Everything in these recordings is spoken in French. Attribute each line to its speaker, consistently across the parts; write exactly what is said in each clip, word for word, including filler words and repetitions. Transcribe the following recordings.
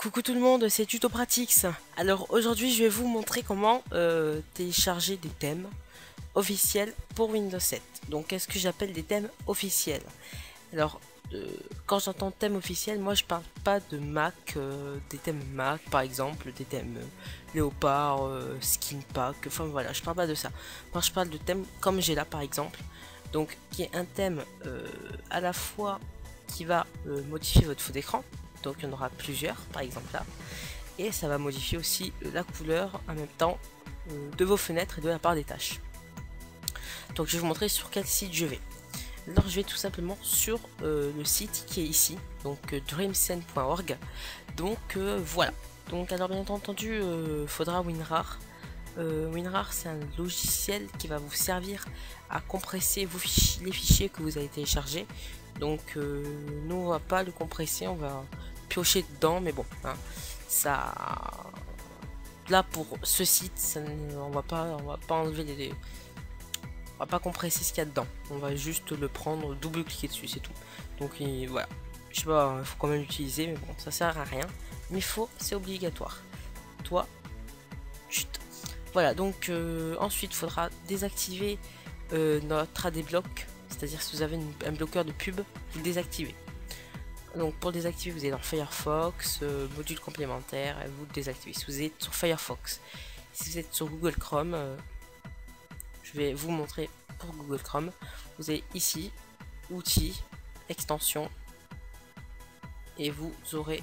Speaker 1: Coucou tout le monde, c'est Tutopratix. Alors aujourd'hui je vais vous montrer comment euh, télécharger des thèmes officiels pour Windows sept. Donc qu'est-ce que j'appelle des thèmes officiels? Alors euh, quand j'entends thème officiel, moi je parle pas de Mac, euh, des thèmes Mac par exemple, des thèmes euh, Léopard, euh, Skin Pack, enfin voilà, je parle pas de ça. Moi je parle de thèmes comme j'ai là par exemple, donc qui est un thème euh, à la fois qui va euh, modifier votre fond d'écran. Donc il y en aura plusieurs par exemple là, et ça va modifier aussi la couleur en même temps euh, de vos fenêtres et de la part des tâches. Donc je vais vous montrer sur quel site je vais. Alors je vais tout simplement sur euh, le site qui est ici, donc euh, dreamsense point org. Donc euh, voilà. Donc alors bien entendu il euh, faudra WinRAR. Euh, WinRAR c'est un logiciel qui va vous servir à compresser vos fichiers, les fichiers que vous avez téléchargés. Donc euh, nous on va pas le compresser, on va piocher dedans, mais bon, hein, ça, là pour ce site, ça, on va pas, on va pas enlever les, on va pas compresser ce qu'il y a dedans. On va juste le prendre, double cliquer dessus, c'est tout. Donc il, voilà, je sais pas, il faut quand même l'utiliser, mais bon, ça sert à rien. Mais il faut, c'est obligatoire. Toi, chut. Voilà, donc euh, ensuite il faudra désactiver euh, notre adblock, c'est-à-dire si vous avez une, un bloqueur de pub, vous le désactivez. Donc pour le désactiver, vous êtes dans Firefox, euh, module complémentaire, et vous le désactivez. Si vous êtes sur Firefox, si vous êtes sur Google Chrome, euh, je vais vous montrer pour Google Chrome. Vous avez ici, outils, extensions, et vous aurez,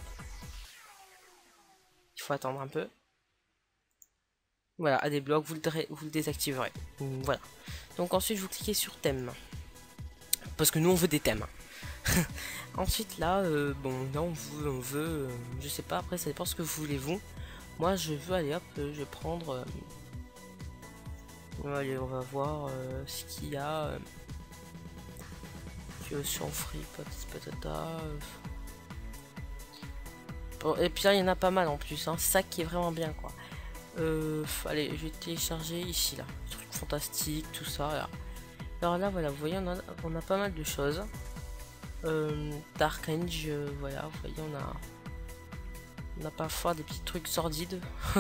Speaker 1: il faut attendre un peu. Voilà, adblock, vous le, vous le désactiverez. Voilà. Donc ensuite, vous cliquez sur thème, parce que nous on veut des thèmes. Ensuite là, euh, bon là on veut, on veut euh, je sais pas, après ça dépend ce que vous voulez vous. Moi je veux, aller hop, euh, je vais prendre, euh, allez on va voir euh, ce qu'il y a. Euh, sur free, patata. Euh. Bon, et puis là il y en a pas mal en plus, hein, c'est ça qui est vraiment bien quoi. Euh, allez, je vais télécharger ici là, truc fantastique, tout ça là. Alors là voilà, vous voyez on a, on a pas mal de choses. Euh, Dark Age, euh, voilà, vous voyez, on a, on a parfois des petits trucs sordides.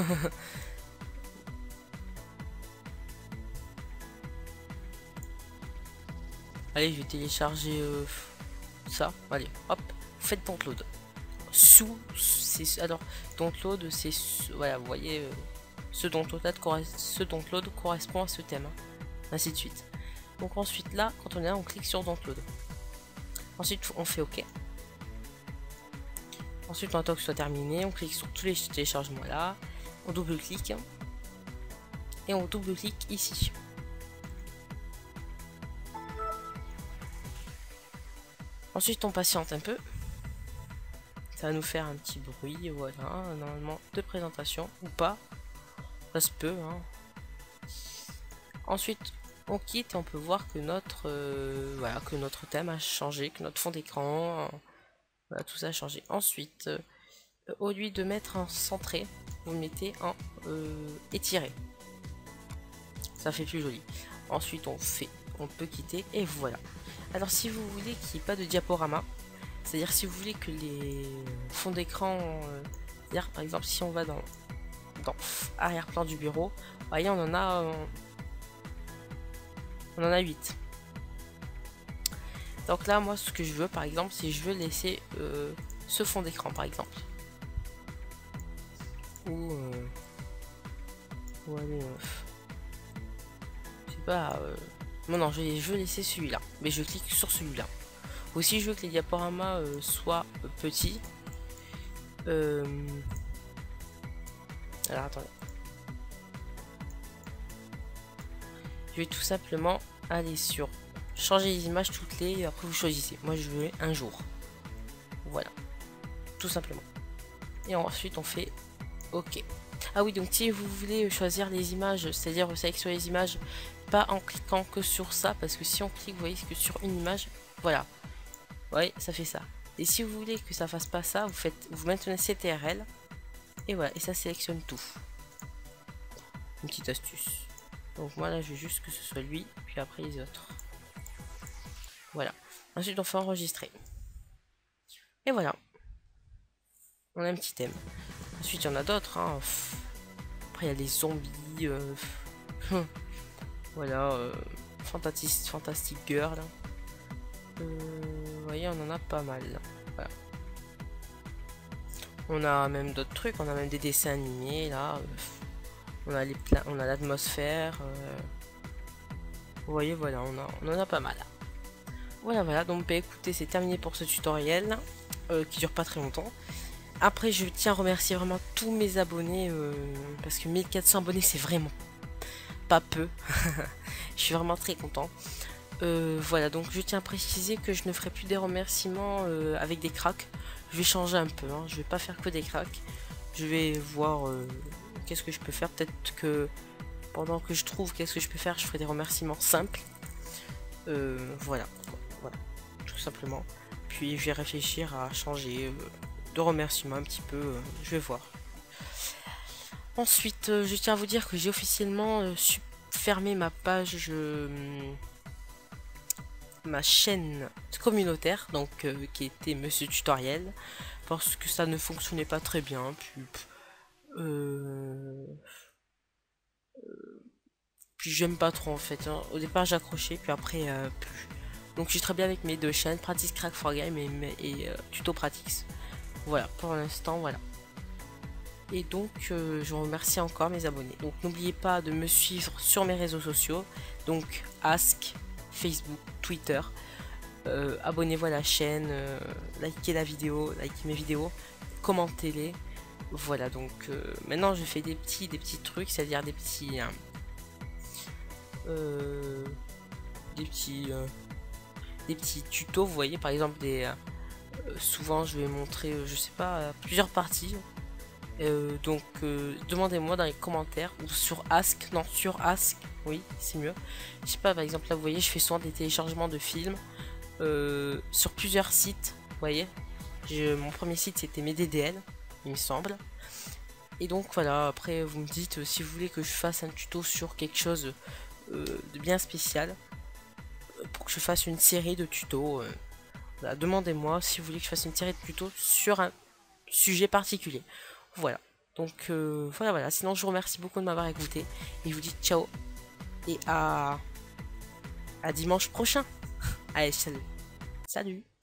Speaker 1: Allez, je vais télécharger euh, ça. Allez, hop, faites download. Sous, c'est alors download, c'est voilà, vous voyez, euh, ce download, ce download correspond à ce thème, hein, ainsi de suite. Donc ensuite là, quand on est là, on clique sur download. Ensuite, on fait OK. Ensuite, on attend que ce soit terminé. On clique sur tous les téléchargements là. On double-clique. Et on double-clique ici. Ensuite, on patiente un peu. Ça va nous faire un petit bruit. Voilà, normalement, de présentation. Ou pas. Ça se peut. Hein. Ensuite, on quitte et on peut voir que notre, euh, voilà, que notre thème a changé, que notre fond d'écran, voilà, tout ça a changé. Ensuite, euh, au lieu de mettre en centré, vous le mettez en euh, étiré. Ça fait plus joli. Ensuite, on fait, on peut quitter et voilà. Alors, si vous voulez qu'il n'y ait pas de diaporama, c'est-à-dire si vous voulez que les fonds d'écran, euh, c'est-à-dire par exemple si on va dans, dans arrière-plan du bureau, vous voyez, on en a. Euh, On en a huit. Donc là, moi, ce que je veux, par exemple, c'est je veux laisser euh, ce fond d'écran, par exemple. Ou... Euh, ou allez, euh, je sais pas... Euh, non, non, je, je veux laisser celui-là. Mais je clique sur celui-là. Aussi, je veux que les diaporamas euh, soient euh, petits. Euh... Alors, attendez. Je vais tout simplement aller sur changer les images toutes les, et après vous choisissez. Moi je veux un jour. Voilà. Tout simplement. Et ensuite on fait OK. Ah oui, donc si vous voulez choisir les images, c'est-à-dire sélectionner les images, pas en cliquant que sur ça, parce que si on clique, vous voyez que sur une image, voilà. Ouais, ça fait ça. Et si vous voulez que ça fasse pas ça, vous faites, vous maintenez C T R L, et voilà, et ça sélectionne tout. Une petite astuce. Donc moi là je veux juste que ce soit lui, puis après les autres. Voilà. Ensuite on fait enregistrer. Et voilà. On a un petit thème. Ensuite, il y en a d'autres. Hein. Après, il y a les zombies. Euh... voilà. Euh... Fantastic, Fantastic Girl. Euh... Vous voyez, on en a pas mal. Voilà. On a même d'autres trucs. On a même des dessins animés là. On a les pla... on a l'atmosphère. Euh... Vous voyez, voilà, on, a... on en a pas mal. Voilà, voilà. Donc, bah, écoutez, c'est terminé pour ce tutoriel euh, qui dure pas très longtemps. Après, je tiens à remercier vraiment tous mes abonnés euh, parce que mille quatre cents abonnés, c'est vraiment pas peu. Je suis vraiment très content. Euh, voilà, donc je tiens à préciser que je ne ferai plus des remerciements euh, avec des cracks. Je vais changer un peu, hein. Je vais pas faire que des cracks. Je vais voir euh, qu'est-ce que je peux faire. Peut-être que pendant que je trouve qu'est-ce que je peux faire, je ferai des remerciements simples. Euh, voilà, voilà, tout simplement. Puis je vais réfléchir à changer... Euh, de remerciements un petit peu, euh, je vais voir. Ensuite, euh, je tiens à vous dire que j'ai officiellement euh, fermé ma page, euh, ma chaîne communautaire, donc euh, qui était Monsieur Tutoriel, parce que ça ne fonctionnait pas très bien. Puis, euh, puis j'aime pas trop en fait. Hein. Au départ j'accrochais, puis après euh, plus. Donc je suis très bien avec mes deux chaînes, Practice Crack for Game et, et euh, Tuto Practice. Voilà, pour l'instant, voilà. Et donc, euh, je vous remercie encore mes abonnés. Donc, n'oubliez pas de me suivre sur mes réseaux sociaux. Donc, Ask, Facebook, Twitter. Euh, Abonnez-vous à la chaîne, euh, likez la vidéo, likez mes vidéos, commentez-les. Voilà, donc euh, maintenant je fais des petits, des petits trucs, c'est-à-dire des petits... Hein, euh, des petits... Euh, des petits tutos, vous voyez, par exemple, des... Euh, souvent je vais montrer, euh, je sais pas, euh, plusieurs parties. Euh, donc euh, demandez-moi dans les commentaires ou sur Ask, non sur Ask, oui c'est mieux. Je sais pas, par exemple là vous voyez je fais souvent des téléchargements de films euh, sur plusieurs sites, vous voyez. Je, mon premier site c'était mes D D L, il me semble. Et donc voilà, après vous me dites euh, si vous voulez que je fasse un tuto sur quelque chose euh, de bien spécial, euh, pour que je fasse une série de tutos. Euh, voilà, demandez-moi si vous voulez que je fasse une série de tutos sur un sujet particulier. Voilà, donc euh, voilà, voilà. Sinon, je vous remercie beaucoup de m'avoir écouté et je vous dis ciao et à, à dimanche prochain. Allez, salut. Salut.